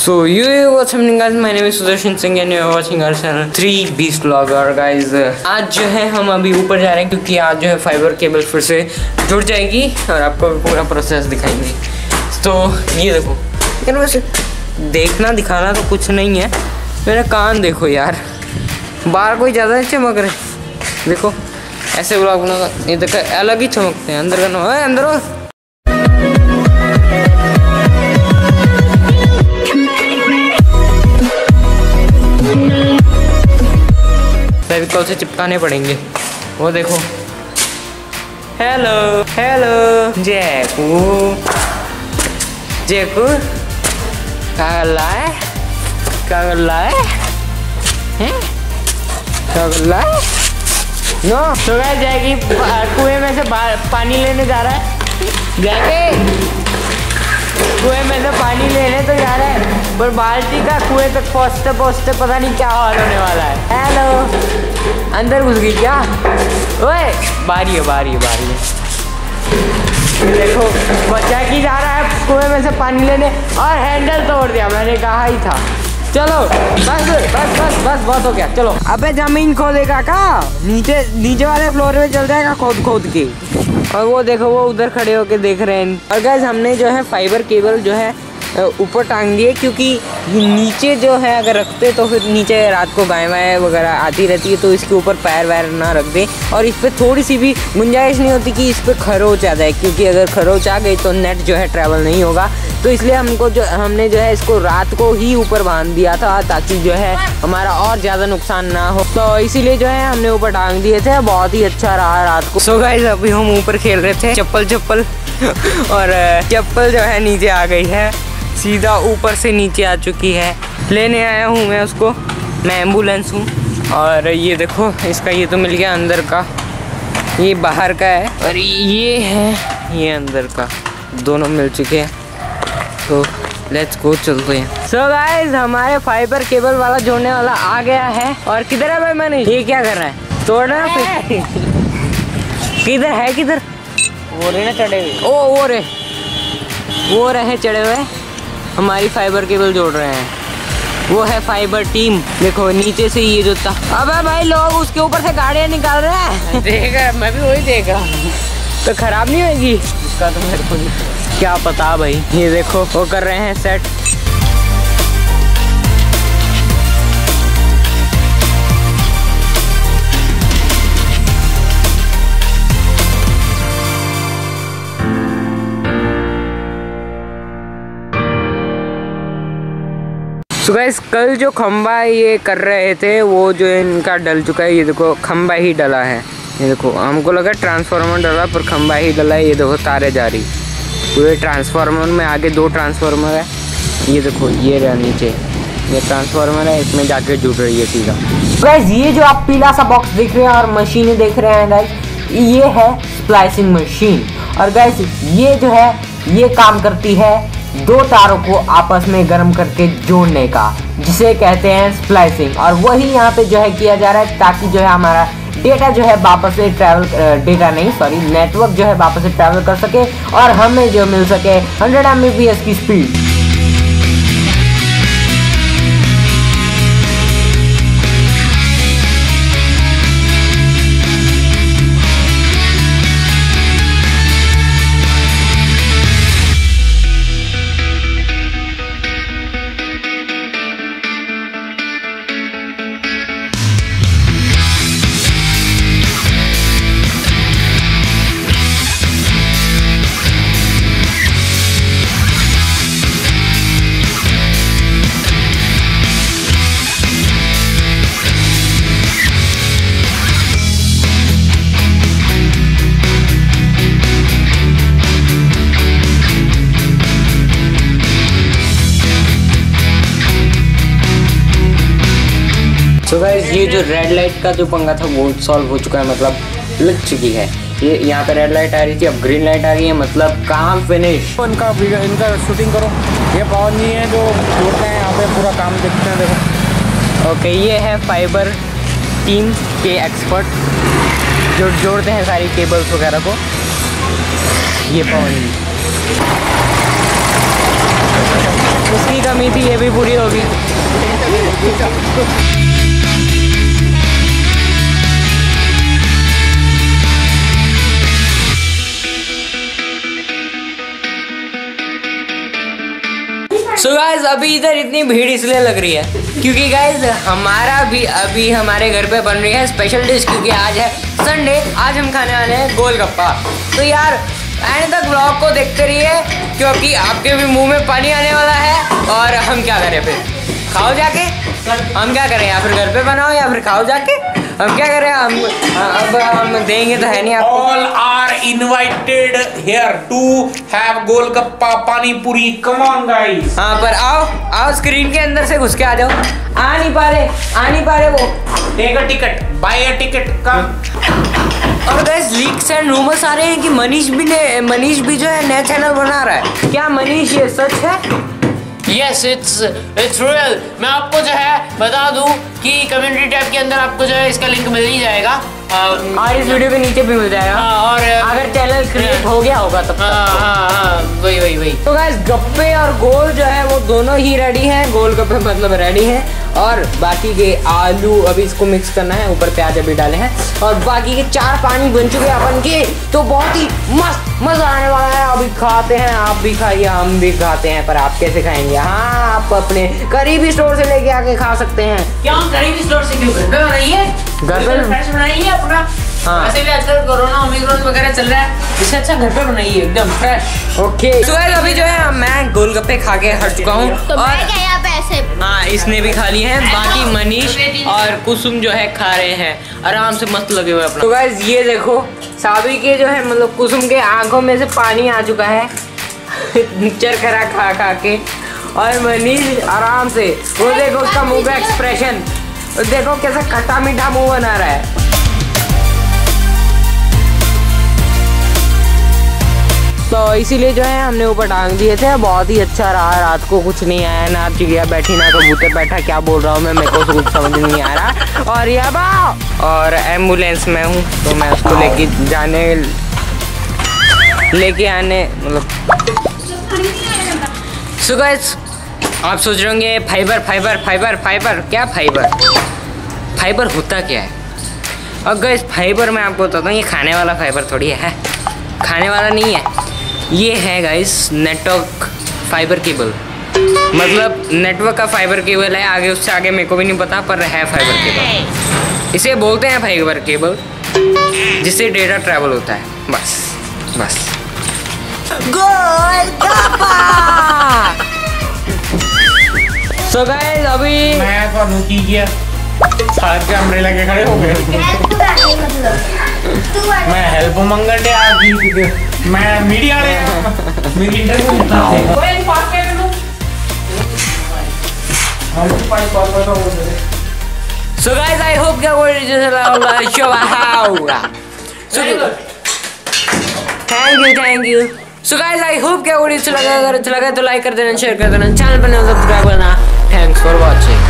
So what's happening guys, my name is Sudarshan Singh and you're watching our channel 3 Beast Vlogger guys। आज जो है हम अभी ऊपर जा रहे हैं क्योंकि आज जो है फाइबर केबल फिर से जुड़ जाएगी और आपको पूरा प्रोसेस दिखाएंगे। तो ये देखो, लेकिन वैसे देखना दिखाना तो कुछ नहीं है, मेरा कान देखो यार, बाहर कोई ज़्यादा चमक रहे। देखो ऐसे व्लॉग बना, ये देखो अलग ही चमकते हैं। अंदर का ना अंदर हो। फेविकॉल से चिपकाने पड़ेंगे। वो देखो, हेलो हेलो जैकू, जैकू क्या कर रहा है, क्या कर रहा है, क्या कर रहा है? नो तो जैकी कुएं में से पानी लेने जा रहा है। जैकी कुएं में से पानी लेने तो जा रहा है, पर बाल्टी का कुएं तक पहुँचते पहुँचते पता नहीं क्या हाल होने वाला है। हेलो, अंदर घुस गई क्या? ओए बारी है, बारी है, बारी है। देखो बच्चा की जा रहा है कुएं में से पानी लेने और हैंडल तोड़ दिया, मैंने कहा ही था। चलो बस बस बस बस बहुत हो गया, चलो। अबे जमीन खोदेगा का? नीचे वाले फ्लोर में चल जाएगा खोद खोद के। और वो देखो, वो उधर खड़े होके देख रहे हैं। और गाइस हमने जो है फाइबर केबल जो है ऊपर टांग दिए, क्योंकि नीचे जो है अगर रखते तो फिर नीचे रात को गाय वाय वगैरह आती रहती है, तो इसके ऊपर पैर वैर ना रख दें। और इस पर थोड़ी सी भी गुंजाइश नहीं होती कि इस पर खरोच आ जाए, क्योंकि अगर खरोच आ गई तो नेट जो है ट्रैवल नहीं होगा। तो इसलिए हमने जो है इसको रात को ही ऊपर बांध दिया था, ताकि जो है हमारा और ज़्यादा नुकसान ना हो। तो इसीलिए जो है हमने ऊपर टांग दिए थे, बहुत ही अच्छा रहा रात को। सो गाइस अभी हम ऊपर खेल रहे थे चप्पल और चप्पल जो है नीचे आ गई है, सीधा ऊपर से नीचे आ चुकी है। लेने आया हूँ मैं उसको, मैं एम्बुलेंस हूँ। और ये देखो इसका ये तो मिल गया अंदर का, ये बाहर का है और ये है ये अंदर का, दोनों मिल चुके हैं। तो लेट्स गो, चलते हैं। सो गाइस हमारे फाइबर केबल वाला जोड़ने वाला आ गया है। और किधर है भाई मनीष? ये क्या कर रहा है? तोड़ना पे किधर है, किधर? वो रहे ना चढ़े हुए, ओ वो रहे चढ़े हुए, हमारी फाइबर केबल जोड़ रहे हैं। वो है फाइबर टीम। देखो नीचे से ये जो था, अबे भाई लोग उसके ऊपर से गाड़ियाँ निकाल रहे हैं। देखा, मैं भी वही देख रहा हूँ। तो खराब नहीं होगी इसका? तो मेरे को क्या पता भाई। ये देखो वो कर रहे हैं सेट। तो गाइस कल जो खंबा ये कर रहे थे वो जो इनका डल चुका है। ये देखो खंबा ही डला है, ये देखो हमको लगा ट्रांसफार्मर डला, पर खंबा ही डला है। ये देखो तारे जा रही पूरे ट्रांसफार्मर में, आगे 2 ट्रांसफार्मर है। ये देखो ये रहा नीचे, ये ट्रांसफार्मर है, इसमें जाके जुड़ रही है सीधा। गाइस ये जो आप पीला सा बॉक्स देख रहे हैं और मशीनें देख रहे हैं गाइस, ये है स्प्लाइसिंग मशीन। और गाइस ये जो है ये काम करती है 2 तारों को आपस में गर्म करके जोड़ने का, जिसे कहते हैं स्प्लाइसिंग। और वही यहाँ पे जो है किया जा रहा है, ताकि जो है हमारा डेटा जो है वापस से नेटवर्क जो है वापस से ट्रैवल कर सके और हमें जो मिल सके 100 Mbps की स्पीड। तो गाइस ये जो रेड लाइट का जो पंगा था वो सॉल्व हो चुका है, मतलब लग चुकी है। ये यहाँ पे रेड लाइट आ रही थी, अब ग्रीन लाइट आ रही है, मतलब काम फिनिश। इनका शूटिंग करो। ये पवन जी हैं जो जोड़ते हैं यहाँ पे, पूरा काम देखते हैं। देखो ओके, ये है फाइबर टीम के एक्सपर्ट जो जोड़ते हैं सारी केबल्स वगैरह को। ये पवन जी, उसकी कमी कमी थी ये भी पूरी होगी। सो गाइज अभी इधर इतनी भीड़ इसलिए लग रही है क्योंकि गाइज हमारा भी अभी हमारे घर पे बन रही है स्पेशल डिश, क्योंकि आज है संडे। आज हम खाने वाले हैं गोलगप्पा। तो यार एंड तक ब्लॉग को देखते रहिए क्योंकि आपके भी मुंह में पानी आने वाला है। और हम क्या करें फिर, खाओ जाके। हम क्या करें, या फिर घर पे बनाओ या फिर खाओ जाके। हम क्या करें, हम देंगे तो है नहीं आपको। All are invited here to have golgappa पानी पूरी। Come on guys। हाँ पर आओ स्क्रीन के अंदर से घुस के आ जाओ। आ नहीं पा रहे वो। Take a ticket, buy a ticket, come। और गाइस लीक्स एंड रूमर्स आ रहे हैं कि मनीष भी जो है नया चैनल बना रहा है। क्या मनीष ये सच है? Yes, it's real। मैं आपको जो है बता दूं कि कम्युनिटी टैब के अंदर आपको जो है इसका लिंक मिल ही जाएगा और इस वीडियो के नीचे भी मिल जाएगा। और अगर चैनल क्रिएट हो गया होगा तब। हाँ, वही। तो गाइस गप्पे और गोल जो है वो दोनों ही रेडी हैं। गोल गप्पे मतलब रेडी हैं और बाकी के आलू अभी इसको मिक्स करना है, ऊपर प्याज अभी डाले हैं और बाकी के 4 पानी बन चुके हैं अपन के। तो बहुत ही मस्त मजा आने वाला है। अभी खाते हैं, आप भी खाइए, हम भी खाते हैं। पर आप कैसे खाएंगे? हाँ, आप अपने करीबी स्टोर से लेके आके खा सकते हैं। क्या हम करीबी स्टोर से क्यों, घर पे बनाइए, घर पे फ्रेश बनाइए अपना। हाँ। वैसे भी आजकल कोरोना ओमिक्रॉन वगैरह चल रहा है, इससे अच्छा घर पे बनाइए एकदम फ्रेश। ओके तो गाइस अभी जो है मैं गोलगप्पे खा के हट चुका हूँ और हाँ इसने भी खा लिए हैं। बाकी मनीष और कुसुम जो है खा रहे हैं आराम से, मस्त लगे हुए अपना। तो गाइस ये देखो साबी के जो है मतलब कुसुम के आंखों में से पानी आ चुका है चरखरा खा के। और मनीष आराम से, वो देखो उसका मुंह का एक्सप्रेशन, देखो कैसा खट्टा मीठा मुंह बना रहा है। तो इसीलिए जो है हमने ऊपर टांग दिए थे। बहुत ही अच्छा रहा, रात को कुछ नहीं आया, ना चिड़िया बैठी ना कबूतर बैठा। क्या बोल रहा हूँ मैं, मेरे को कुछ समझ नहीं आ रहा। और और एम्बुलेंस में हूँ तो मैं उसको लेके आने मतलब। सो गाइस आप सोच रहे होंगे फाइबर क्या फाइबर होता क्या है? और गाइस फाइबर मैं आपको बताता हूँ, ये खाने वाला फाइबर थोड़ी है, खाने वाला नहीं है। ये है गाइस नेटवर्क फाइबर केबल, मतलब नेटवर्क का फाइबर केबल है। आगे उससे आगे मेरे को भी नहीं पता, पर है फाइबर केबल। इसे बोलते हैं फाइबर केबल, जिससे डेटा ट्रैवल होता है। बस गोलगप्पा। सो गाइस अभी मैं तो की किया सारे अम्ब्रेला के खड़े हो गए। मैं हेल्प मंगल डे आ गई, मैं मीडिया मेरी इंटरव्यू लेता हूं। कोई पास कर दो, हम पास कॉल कर दो। सो गाइस आई होप क्या बोल रहे शो होगा। Thank you. So guys I hope क्या वीडियो अच्छा लगा, अगर अच्छा लगा तो लाइक कर देना, शेयर कर देना, चैनल पर सब्सक्राइब करना। Thanks for watching.